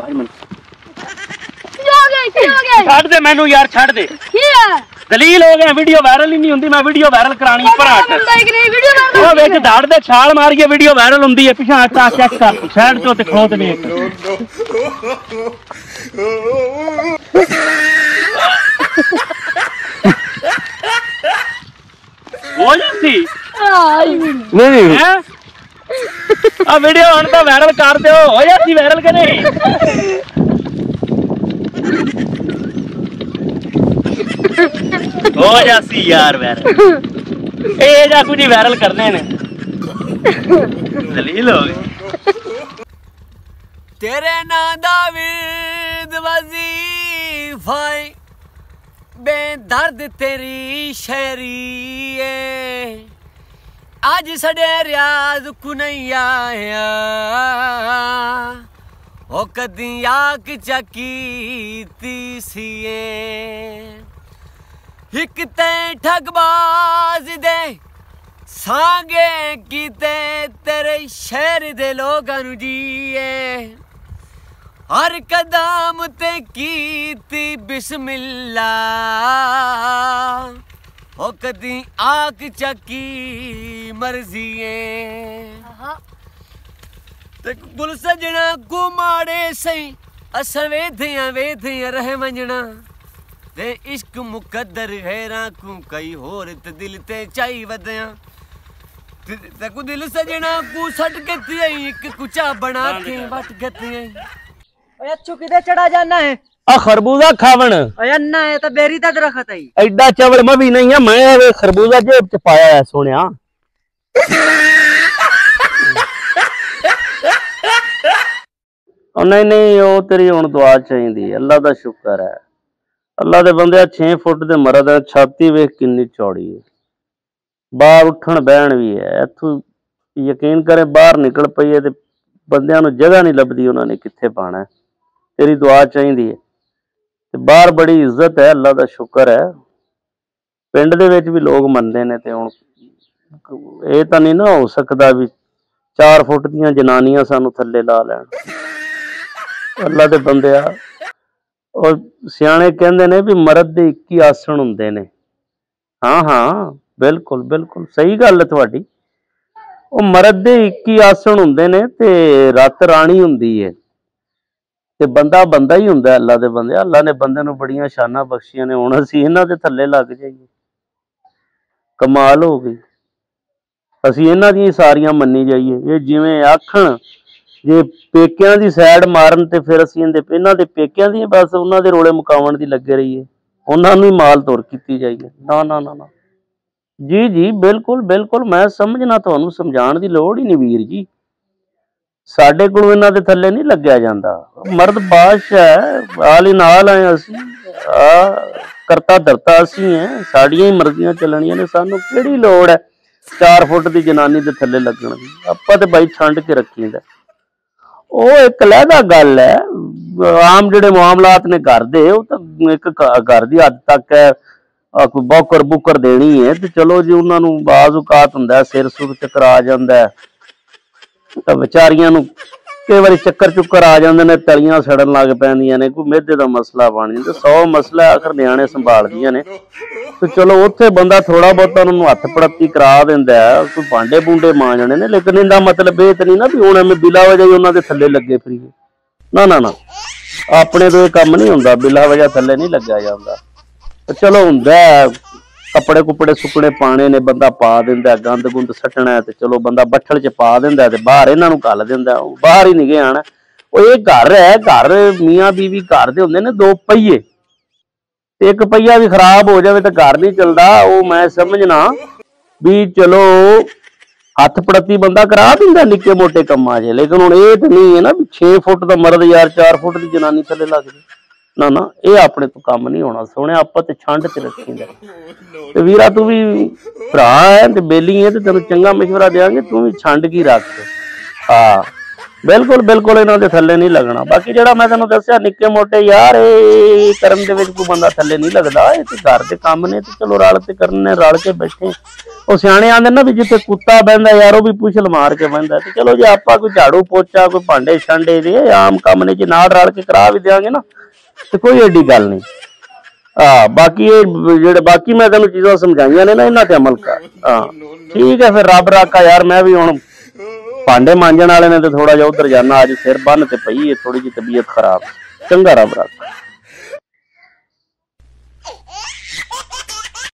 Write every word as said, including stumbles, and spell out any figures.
छड़ दे मैनू यार, छड़ दे। दलील हो गया, वीडियो वायरल ही नहीं होंदी, मैं वीडियो वायरल करानी पर हट। ओ विच धड़ दे छाल मार के वीडियो वायरल होंदी है, पिछा हट चेक कर साइड तो ते खो ते वेख। हो जाती नहीं है आ वीडियो हन तो वायरल कर दो, हो जाती वायरल के नहीं। हो जाती यार वायरल, ए जा कुछ वायरल करने ने दलील हो गई। तेरे नां दा विद वजीफा बेदर्द तेरी शहरी आज सड़े रियाज को नहीं आया ओ कदी आक चकी तीसिए एक ते ठगबाज दे सांगे कीते तेरे शहर दे लोगां नू जीए हर कदम ते कीती बिस्मिल्लाह ओ कदी आक चकी मर्जिए ते गुल सजना को माड़े सही अस वेधियां वेधियां रह मंजना ते इश्क मुकद्दर हैरा को कई होर ते दिल ते चाई वदया ते को दिल सजना को सट के आई एक कुचा बना के वट गती ओए अच्छू किधर चढ़ा जाना है? आ खरबूजा खावन ओए अन्ना है तो बेरी दा दरखत है एडा चवल मैं भी नहीं है, मैं वे खरबूजा जेब च पाया है सोनिया। नहीं नहीं ओ तेरी हुण दुआ चाहिदी, अल्लाह दा शुक्र है। अल्लाह दे बंदे छे फुट दे मरद है, छाती वेख किन्नी चौड़ी है, बाहर उठण बहन भी है। इत्थों यकीन करे बाहर निकल पई है ते बंदियां नूं जगह नहीं लभदी, उन्होंने कित्थे पाना है। तेरी दुआ चाहिदी है। बाहर बड़ी इज्जत है, अल्लाह दा शुक्र है। पिंड दे विच भी लोग मनदे ने ते हुण ये तां नहीं ना हो सकदा भी चार फुट दीयां जनानियां सानू थल्ले ला लैण। अल्लाह दे बंदिया और सियाणे कहंदे ने भी मर्द दे इक्की आसन हुंदे ने। हाँ हाँ बिल्कुल बिल्कुल सही गल है तुहाडी। ਉਹ मर्द दे इक्की आसन हुंदे ने ते रत राणी हुंदी है ते बंदा बंदा ही हुंदा। अल्लाह दे बंदे, अल्लाह ने बंदे नूं बड़ियां शानां बख्शियां ने, हुण असीं इन्हां दे थल्ले लग जाइए कमाल हो गई। असीं इन्हां दी सारियां मन्नी जाइए। ये जिवें आखण जे पेकियां दी सैड मारन ते फिर असीं इन्हां दे पेकियां दी बस उन्हां दे रोले मुकावण दी लगे रहीए, उन्हां नूं ही माल तुर कीती जाइए। ना ना ना ना जी जी बिल्कुल बिल्कुल मैं समझना, तुहानूं समझाउण दी लोड़ ही नहीं वीर जी। साडे कोलों इन्हां दे थल्ले नहीं लग्या जांदा। मर्द बादशाह है, आल ही नाल आए असीं, आ करता धरता असीं हैं, साड़ियां ही मर्जियां चलणियां ने। सानूं किहड़ी लोड़ है चार फुट दी जनानी दे थल्ले लगण दी? आपां ते बाई छंड के रखींदा। ਉਹ एक लहदा गल है, आम ਜਿਹੜੇ मामलात ने घर दे ਉਹ ਤਾਂ ਇੱਕ घर ਦੀ हद तक है कोई बौकर बुकर देनी है तो चलो जी उन्होंने बाज औकात हुंदा सिर सुर चक्कर आ जाता है तो बेचारियां नूं कई बारी चक्कर चुक्कर आ जाते हैं, तलियां सड़न लग पैंदियां ने, कोई मेदे का मसला बन जाता, सौ मसला आखिर न्याणे संभालदियां ने। तो चलो उत्थे बंदा थोड़ा बहुत उन्होंने हथ पड़ती करा दिंदा है, कोई भांडे भूंडे मांजने ने, लेकिन इनका मतलब ये तो नहीं ना भी हुण मैं बिला वजह ही उन्होंने थल्ले लगे फिरीए। ना ना ना अपने तो यह काम नहीं हुंदा, बिला वजह थल्ले नहीं लग्या जांदा। चलो हुंदा कपड़े कुपड़े सुकने पाने ने, बंदा पा दिंदा, गंद गुंद सट्टना है तो चलो बंदा बट्ठल च पा दिंदा ते बाहर इन्हां नूं घल दिंदा, बाहर ही नहीं गए आना। वो ये घर है, घर मियाँ बीवी घर दे हुंदे ने दो पहिए, एक पहिया भी खराब हो जाए तो घर नहीं चलता। वो मैं समझना भी चलो हथ पड़ती बंदा करा दिंदा निक्के मोटे कम्मां च, लेकिन हुण ये तो नहीं है ना भी छे फुट का मर्द यार चार फुट की जनानी थल्ले लग जाए। ना ना ये अपने तो काम नहीं होना सोने, आप तो छंड च रखींदा। ते वीरा तू भी भरा है ते बेली है तो तेन चंगा मशवरा देंगे, तू भी छंड की रख। हाँ बिल्कुल बिल्कुल इन्हां दे थल्ले नहीं लगना। बाकी जिहड़ा मैं तैनूं दस्सिया निक्के मोटे यार ये करन दे विच कोई बंदा थल्ले नहीं लगदा। ये ते घर दे काम ने ते चलो रल ते करने, रल के बैठे। ਉਹ ਸਿਆਣੇ ਆਂਦੇ ਨਾ ਵੀ ਜਿੱਥੇ ਕੁੱਤਾ ਬਹਿੰਦਾ ਯਾਰ ਉਹ ਵੀ ਪੁਛਲ ਮਾਰ ਕੇ ਬਹਿੰਦਾ। ਤੇ ਚਲੋ ਜੇ ਆਪਾਂ ਕੋਈ ਝਾੜੂ ਪੋਚਾ ਕੋਈ ਭਾਂਡੇ ਛਾਂਡੇ ਦੇ ਆਮ ਕੰਮ ਨੇ ਜੇ ਨਾਲ ਰਲ ਕੇ ਕਰਾ ਵੀ ਦਿਆਂਗੇ ਨਾ ਤੇ ਕੋਈ ਏਡੀ ਗੱਲ ਨਹੀਂ। ਹਾਂ ਬਾਕੀ ਇਹ ਜਿਹੜੇ ਬਾਕੀ ਮੈਂ ਤੈਨੂੰ ਚੀਜ਼ਾਂ ਸਮਝਾਈਆਂ ਨੇ ਨਾ ਇਹਨਾਂ ਤੇ ਅਮਲ ਕਰ। ਹਾਂ ਠੀਕ ਹੈ ਫਿਰ ਰੱਬ ਰਾਖਾ ਯਾਰ। ਮੈਂ ਵੀ ਹੁਣ ਭਾਂਡੇ ਮਾਂਜਣ ਵਾਲੇ ਨੇ ਤੇ ਥੋੜਾ ਜਿਹਾ ਉਧਰ ਜਾਣਾ। ਅੱਜ ਸਿਰ ਬੰਨ ਤੇ ਪਈ ਹੈ ਥੋੜੀ ਜਿਹੀ ਤਬੀਅਤ ਖਰਾਬ। ਚੰਗਾ ਰੱਬ ਰਾਖਾ।